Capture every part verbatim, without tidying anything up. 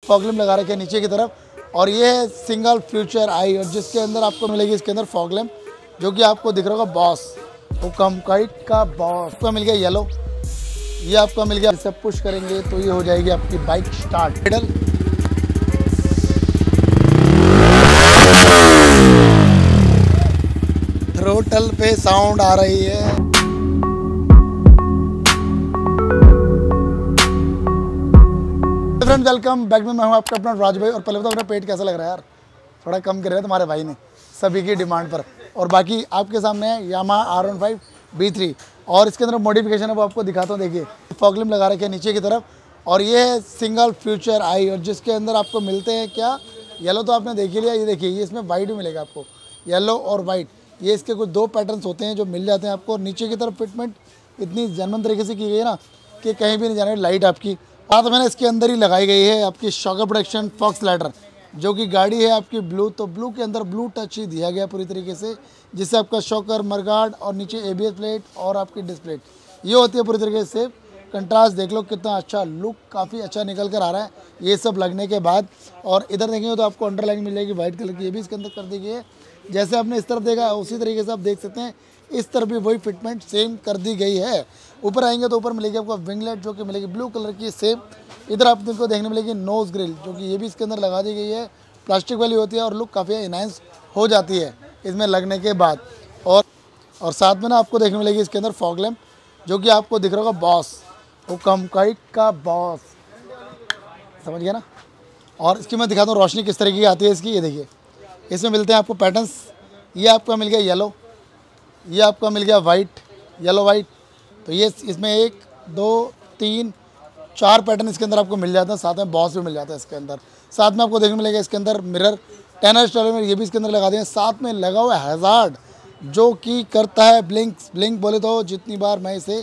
Fog lamp लगा रखे हैं नीचे की तरफ, और ये है सिंगल फ्यूचर आई, और जिसके अंदर आपको मिलेगी इसके अंदर फॉगलैम्प, जो कि आपको दिख रहा होगा बॉस, वो कमकाइट का बॉस। आपको मिल गया येलो, ये आपका मिल गया। इसे पुश करेंगे तो ये हो जाएगी आपकी बाइक स्टार्ट। पेडल, थ्रोटल पे साउंड आ रही है। फ्रेंड्स वेलकम बैक में, मैं हूं आपका अपना राज भाई। और पहले बताओ अपना पेट कैसा लग रहा है यार, थोड़ा कम कर रहे हैं तुम्हारे भाई ने सभी की डिमांड पर। और बाकी आपके सामने है Yamaha R one five V three, और इसके अंदर मॉडिफिकेशन है वो आपको दिखाता हूँ। देखिए फॉगलैम्प लगा रखे हैं नीचे की तरफ, और ये है सिंगल फ्यूचर आई, और जिसके अंदर आपको मिलते हैं क्या, येलो तो आपने देख ही लिया। ये देखिए, ये इसमें वाइट भी मिलेगा आपको, येलो और वाइट, ये इसके कुछ दो पैटर्न्स होते हैं जो मिल जाते हैं आपको। और नीचे की तरफ फिटमेंट इतनी जेन्युइन तरीके से की गई है ना कि कहीं भी नहीं जाने लाइट आपकी। साथ मैंने इसके अंदर ही लगाई गई है आपकी शॉक प्रोटेक्शन फॉक्स लाइटर, जो कि गाड़ी है आपकी ब्लू, तो ब्लू के अंदर ब्लू टच ही दिया गया पूरी तरीके से, जिससे आपका शॉकर, मरगार्ड और नीचे एबीएस प्लेट और आपकी डिस्प्ले ये होती है पूरी तरीके से। कंट्रास्ट देख लो कितना अच्छा, लुक काफ़ी अच्छा निकल कर आ रहा है ये सब लगने के बाद। और इधर देखेंगे तो आपको अंडरलाइन मिल जाएगी वाइट कलर की, ये भी इसके अंदर कर दी गई है। जैसे आपने इस तरफ देखा उसी तरीके से आप देख सकते हैं इस तरफ भी वही फिटमेंट सेम कर दी गई है। ऊपर आएंगे तो ऊपर मिलेगी आपको विंगलेट, जो कि मिलेगी ब्लू कलर की सेम। इधर आपको देखने मिलेगी नोज ग्रिल, जो कि ये भी इसके अंदर लगा दी गई है, प्लास्टिक वाली होती है, और लुक काफ़ी इनहांस हो जाती है इसमें लगने के बाद। और और साथ में ना आपको देखने मिलेगी इसके अंदर फॉगलैम्प, जो कि आपको दिख रहा होगा बॉस, वो कमकाइट का बॉस, समझ गया ना। और इसकी मैं दिखाता हूँ रोशनी किस तरीके की आती है इसकी। ये देखिए इसमें मिलते हैं आपको पैटर्न्स, ये आपका मिल गया येलो, ये आपका मिल गया वाइट, येलो वाइट, तो ये इसमें एक दो तीन चार पैटर्न इसके अंदर आपको मिल जाते हैं। साथ में बॉस भी मिल जाता है इसके अंदर। साथ में आपको देखने मिलेगा इसके अंदर मिरर, टेन स्टाइल में ये भी इसके अंदर लगा दिए हैं। साथ में लगा हुआ है हैजार्ड, जो कि करता है ब्लिंक। ब्लिंक बोले तो जितनी बार मैं इसे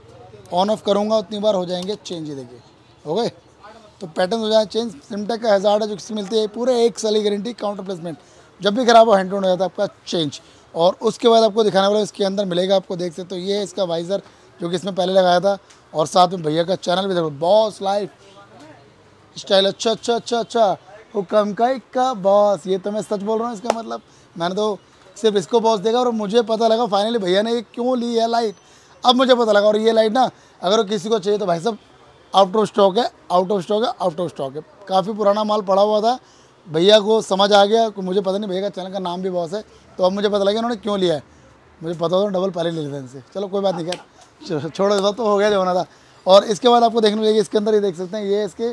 ऑन ऑफ करूँगा उतनी बार हो जाएंगे चेंज। ये देखिए हो गए, तो पैटर्न हो जाए चेंज। सिमटेक का हैजार्ड है जो किसी मिलती है पूरे एक साल की गारंटी, काउंटर प्लेसमेंट जब भी खराब हो हैंड टू हो जाता है आपका चेंज। और उसके बाद आपको दिखाने वाला इसके अंदर मिलेगा, आपको देख सकते हो ये है इसका वाइज़र, जो कि इसमें पहले लगाया था। और साथ में भैया का चैनल भी देखो, बॉस लाइफ स्टाइल। अच्छा अच्छा अच्छा अच्छा वो कमकाइट का बॉस, ये तो मैं सच बोल रहा हूँ। इसका मतलब मैंने तो सिर्फ इसको बॉस देखा और मुझे पता लगा फाइनली भैया ने ये क्यों ली है लाइट, अब मुझे पता लगा। और ये लाइट ना अगर किसी को चाहिए तो भाई साहब आउट ऑफ स्टॉक है, आउट ऑफ स्टॉक है, आउट ऑफ स्टॉक है। काफ़ी पुराना माल पड़ा हुआ था, भैया को समझ आ गया, मुझे पता नहीं भैया का चैनल का नाम भी बॉस है, तो अब मुझे पता लगा उन्होंने क्यों लिया है। मुझे पता होता डबल पहले ले लेते हैं इनसे, चलो कोई बात नहीं, खैर छोड़ो देता तो हो गया जो होना था। और इसके बाद आपको देखने मिलेगी इसके अंदर, ये देख सकते हैं ये इसके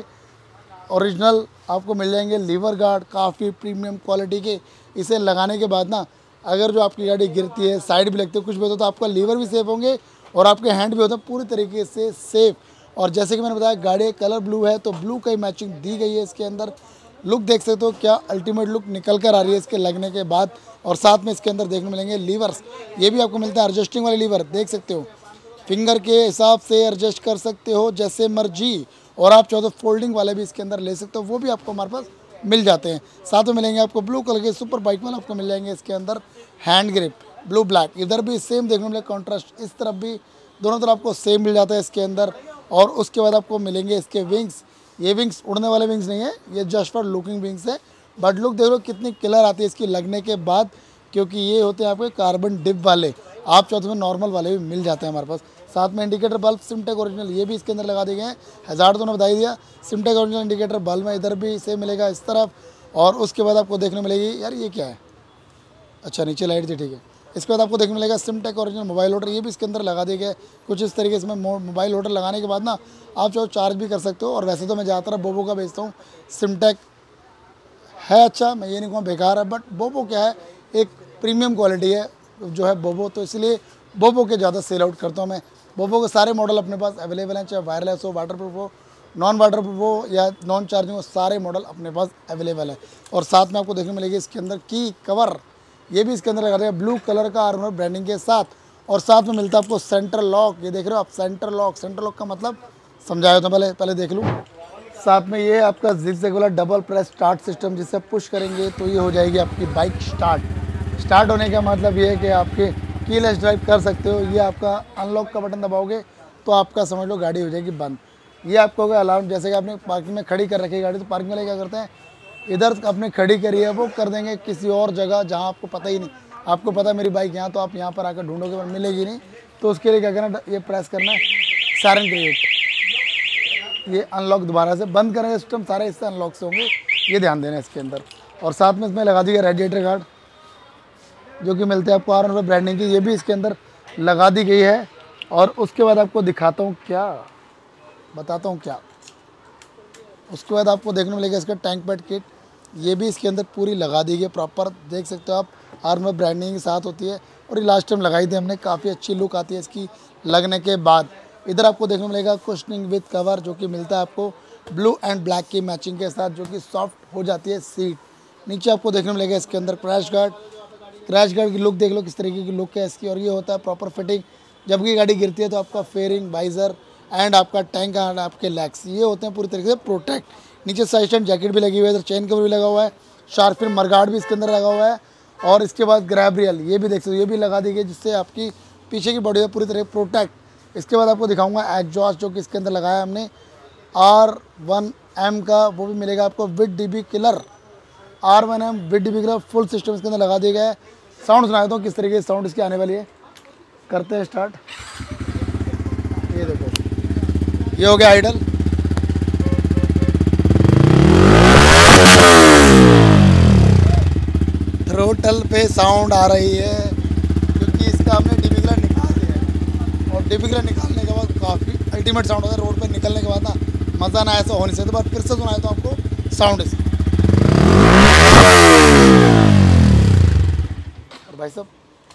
ओरिजिनल आपको मिल जाएंगे लीवर गार्ड, काफ़ी प्रीमियम क्वालिटी के। इसे लगाने के बाद ना अगर जो आपकी गाड़ी गिरती है, साइड भी लगती है, कुछ भी होता है, तो आपका लीवर भी सेफ होंगे और आपके हैंड भी होते हैं पूरी तरीके से सेफ। और जैसे कि मैंने बताया गाड़ी कलर ब्लू है, तो ब्लू की मैचिंग दी गई है इसके अंदर। लुक देख सकते हो क्या अल्टीमेट लुक निकल कर आ रही है इसके लगने के बाद। और साथ में इसके अंदर देखने मिलेंगे लीवर्स, ये भी आपको मिलता है एडजस्टिंग वाले लीवर, देख सकते हो फिंगर के हिसाब से एडजस्ट कर सकते हो जैसे मर्जी। और आप चाहो तो फोल्डिंग वाले भी इसके अंदर ले सकते हो, वो भी आपको हमारे पास मिल जाते हैं। साथ में मिलेंगे आपको ब्लू कलर के सुपर बाइक में आपको मिल जाएंगे इसके अंदर हैंड ग्रिप ब्लू ब्लैक, इधर भी सेम देखने मिलेगा कॉन्ट्रास्ट, इस तरफ भी दोनों तरफ आपको सेम मिल जाता है इसके अंदर। और उसके बाद आपको मिलेंगे इसके विंग्स, ये विंग्स उड़ने वाले विंग्स नहीं है, ये जस्ट फॉर लुकिंग विंग्स है, बट लुक देख लो कितनी क्लियर आती है इसकी लगने के बाद, क्योंकि ये होते हैं आपके कार्बन डिप वाले। आप चाहो तो नॉर्मल वाले भी मिल जाते हैं हमारे पास। साथ में इंडिकेटर बल्ब सिमटेक ओरिजिनल, ये भी इसके अंदर लगा दिए गए हैं। हैजार्ड तो ने बता ही दिया, सिमटेक ओरिजिनल इंडिकेटर बल्ब में इधर भी सेम मिलेगा इस तरफ। और उसके बाद आपको देखने मिलेगी, यार ये क्या है, अच्छा नीचे लाइट थी, ठीक है। इसके बाद आपको देखने मिलेगा सिमटेक ओरिजिनल मोबाइल होल्डर, ये भी इसके अंदर लगा दिए गए कुछ इस तरीके से। मोबाइल होल्डर लगाने के बाद ना आप चाहो चार्ज भी कर सकते हो। और वैसे तो मैं ज़्यादातर बोबो का बेचता हूँ, सिमटेक है अच्छा, मैं ये नहीं कहूँ बेकार है, बट बोबो क्या है एक प्रीमियम क्वालिटी है जो है बोबो, तो इसलिए बोबो के ज़्यादा सेल आउट करता हूँ मैं। बोबो के सारे मॉडल अपने पास अवेलेबल हैं, चाहे वायरलेस हो, वाटर प्रूफ हो, नॉन वाटर प्रूफ हो या नॉन चार्जिंग हो, सारे मॉडल अपने पास अवेलेबल है। और साथ में आपको देखने मिलेगी इसके अंदर की कवर, ये भी इसके अंदर लगा दिया ब्लू कलर का आर्मर ब्रांडिंग के साथ। और साथ में मिलता है आपको सेंटर लॉक, ये देख रहे हो आप सेंटर लॉक, सेंटर लॉक का मतलब समझाया तो पहले पहले देख लूँ। साथ में ये आपका जिगजैग वाला डबल प्रेस स्टार्ट सिस्टम, जिससे पुश करेंगे तो ये हो जाएगी आपकी बाइक स्टार्ट। स्टार्ट होने का मतलब ये है कि आपके कीलेस ड्राइव कर सकते हो। ये आपका अनलॉक का बटन दबाओगे तो आपका समझ लो गाड़ी हो जाएगी बंद। ये आपको होगा अलार्म, जैसे कि आपने पार्किंग में खड़ी कर रखी है गाड़ी, तो पार्किंग वाले क्या करते हैं, इधर आपने खड़ी करी है वो कर देंगे किसी और जगह जहाँ आपको पता ही नहीं, आपको पता मेरी बाइक यहाँ, तो आप यहाँ पर आकर ढूंढोगे पर मिलेगी नहीं, तो उसके लिए क्या करना, ये प्रेस करना है सायरन क्रिएट, ये अनलॉक दोबारा से बंद करेंगे सिस्टम, सारे इससे अनलॉक से होंगे, ये ध्यान देना इसके अंदर। और साथ में इसमें लगा दी गई रेडिएटर गार्ड जो कि मिलते हैं आपको आर वन ब्रांडिंग की, ये भी इसके अंदर लगा दी गई है। और उसके बाद आपको दिखाता हूँ क्या, बताता हूँ क्या, उसके बाद आपको देखने को मिलेगा इसका टैंक पैड किट, ये भी इसके अंदर पूरी लगा दी गई प्रॉपर, देख सकते हो आप आर वन ब्रांडिंग के साथ होती है। और ये लास्ट टाइम लगाई थी हमने, काफ़ी अच्छी लुक आती है इसकी लगने के बाद। इधर आपको देखने को मिलेगा कुशनिंग विद कवर जो कि मिलता है आपको ब्लू एंड ब्लैक की मैचिंग के साथ, जो कि सॉफ्ट हो जाती है सीट। नीचे आपको देखने को मिलेगा इसके अंदर क्रैश गार्ड, क्रैश गार्ड की लुक देख लो किस तरीके की लुक है इसकी, और ये होता है प्रॉपर फिटिंग, जब की गाड़ी गिरती है तो आपका फेयरिंग, वाइजर एंड आपका टैंक एंड आपके लेग्स ये होते हैं पूरी तरीके से प्रोटेक्ट। नीचे साइड स्टैंड जैकेट भी लगी हुई है, इधर चेन कवर भी लगा हुआ है, शार्पिन मरगार्ड भी इसके अंदर लगा हुआ है। और इसके बाद ग्रैब रियल ये भी देख सकते हो, ये भी लगा दी गई जिससे आपकी पीछे की बॉडी है पूरी तरह प्रोटेक्ट। इसके बाद आपको दिखाऊंगा एग्जॉस्ट जो कि इसके अंदर लगाया हमने आर वन एम का, वो भी मिलेगा आपको with D B killer, R one M with D B killer full system इसके अंदर लगा दिया गया है। साउंड सुना देता हूँ किस तरीके की साउंड इसकी आने वाली है, करते हैं स्टार्ट। ये देखो, ये हो गया आइडल, थ्रोटल पे साउंड आ रही है क्योंकि इसका हमने डिबिगलर निकाल दिया है, और डिबिगलर निकालने के बाद काफ़ी अल्टीमेट साउंड होता है। रोड पे निकलने के बाद ना मज़ा ना ऐसा हो नहीं सकता, बट फिर से सुनाया तो आपको साउंड इसकी। और भाई साहब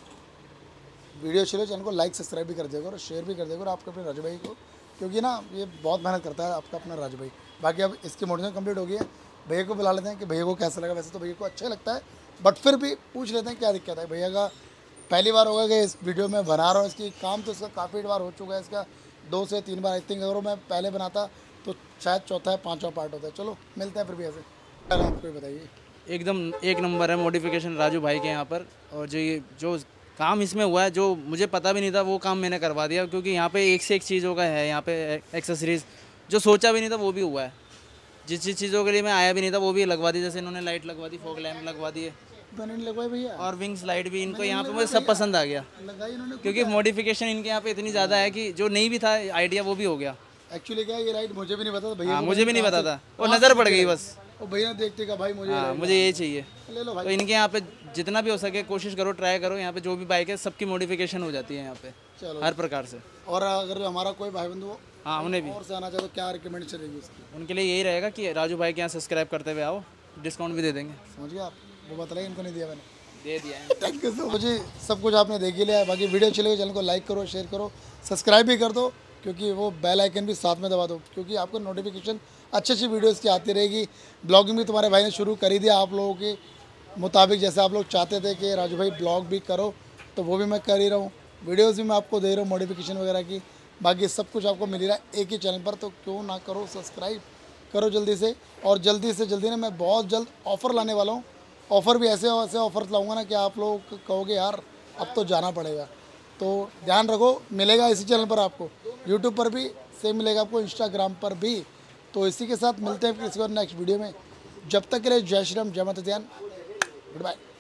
वीडियो चलो, चैनल को लाइक सब्सक्राइब भी कर देगा और शेयर भी कर देगा, और आपके अपने राजू भाई को, क्योंकि ना ये बहुत मेहनत करता है आपका अपना राजू भाई। बाकी अब इसकी मोटिवेशन कंप्लीट हो गई है, भैया को बुला लेते हैं कि भैया को कैसा लगा। वैसे तो भैया को अच्छा लगता है, बट फिर भी पूछ लेते हैं क्या दिक्कत है। भैया का पहली बार होगा कि इस वीडियो में बना रहा हूँ, इसकी काम तो इसका काफ़ी बार हो चुका है, इसका दो से तीन बार आई थिंक, अगर मैं पहले बनाता तो शायद चौथा है पाँचवा पार्ट होता है। चलो मिलते हैं फिर भी ऐसे, आपको ही बताइए। एकदम एक नंबर है मॉडिफिकेशन राजू भाई के यहाँ पर, और जो ये जो काम इसमें हुआ है जो मुझे पता भी नहीं था वो काम मैंने करवा दिया, क्योंकि यहाँ पे एक से एक चीज़ों का है, यहाँ पे एक्सेसरीज़ जो सोचा भी नहीं था वो भी हुआ है, जिस जिस चीज़ों के लिए मैं आया भी नहीं था वो भी लगवा दी, जैसे इन्होंने लाइट लगवा दी, फॉग लैम्प लगवा दिए, लगवाई भैया, और विंग्स लाइट भी इनको यहाँ पे मुझे सब पसंद आ गया, क्योंकि मॉडिफिकेशन इनके यहाँ पे इतनी ज़्यादा है कि जो नहीं भी था आइडिया वो भी हो गया। एक्चुअली क्या ये लाइट मुझे भी नहीं पता था भैया, मुझे भी नहीं पता था, वो नज़र पड़ गई बस, और भैया देखते का भाई मुझे हाँ मुझे ये चाहिए। ले लो भाई। तो इनके यहाँ पे जितना भी हो सके कोशिश करो, ट्राई करो, यहाँ पे जो भी बाइक है सबकी मॉडिफिकेशन हो जाती है यहाँ पे हर प्रकार से। और अगर हमारा कोई भाई बंधु हो हाँ उन्हें भी और से आना चाहे तो क्या रिकमेंड चलेगी उसकी? उनके लिए यही रहेगा कि राजू भाई के यहाँ सब्सक्राइब करते हुए आओ, डिस्काउंट भी दे देंगे। समझ गए आप, वो बता रहे इनको नहीं दिया मैंने, दे दिया है। Thank you so much. सब कुछ आपने देख ही लिया है, बाकी वीडियो चलेगी चैनल को लाइक करो, शेयर करो, सब्सक्राइब भी कर दो, क्योंकि वो बेल आइकन भी साथ में दबा दो, क्योंकि आपको नोटिफिकेशन अच्छी अच्छी वीडियोस की आती रहेगी। ब्लॉगिंग भी तुम्हारे भाई ने शुरू कर ही दिया आप लोगों के मुताबिक, जैसे आप लोग चाहते थे कि राजू भाई ब्लॉग भी करो, तो वो भी मैं कर ही रहा हूँ, वीडियोस भी मैं आपको दे रहा हूँ मॉडिफिकेशन वगैरह की। बाकी सब कुछ आपको मिल रहा है एक ही चैनल पर, तो क्यों ना करो सब्सक्राइब करो जल्दी से। और जल्दी से जल्दी ना मैं बहुत जल्द ऑफ़र लाने वाला हूँ, ऑफ़र भी ऐसे ऐसे ऑफ़र लाऊंगा ना कि आप लोग कहोगे यार अब तो जाना पड़ेगा। तो ध्यान रखो, मिलेगा इसी चैनल पर आपको, यूट्यूब पर भी सेम मिलेगा आपको, इंस्टाग्राम पर भी। तो इसी के साथ मिलते हैं फिर किसी और नेक्स्ट वीडियो में। जब तक के लिए जय श्री राम, जय माता दी, गुड बाय।